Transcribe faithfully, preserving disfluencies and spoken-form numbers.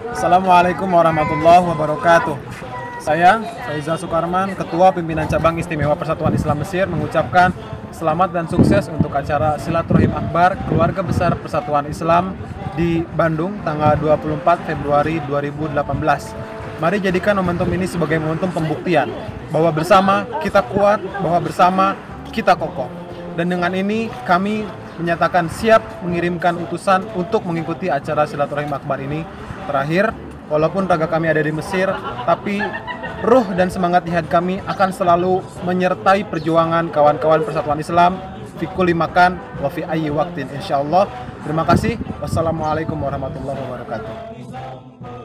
Assalamualaikum warahmatullahi wabarakatuh. Saya, Faizal Sukarman, Ketua Pimpinan Cabang Istimewa Persatuan Islam Mesir, mengucapkan selamat dan sukses untuk acara Silaturahim Akbar Keluarga Besar Persatuan Islam di Bandung tanggal dua puluh empat Februari dua ribu delapan belas. Mari jadikan momentum ini sebagai momentum pembuktian bahwa bersama kita kuat, bahwa bersama kita kokoh. Dan dengan ini kami menyatakan siap mengirimkan utusan untuk mengikuti acara Silaturahim Akbar ini. Terakhir, walaupun raga kami ada di Mesir, tapi ruh dan semangat jihad kami akan selalu menyertai perjuangan kawan-kawan Persatuan Islam fi kulli makan wa fi ayyi waqtin insyaallah. Terima kasih. Wassalamualaikum warahmatullahi wabarakatuh.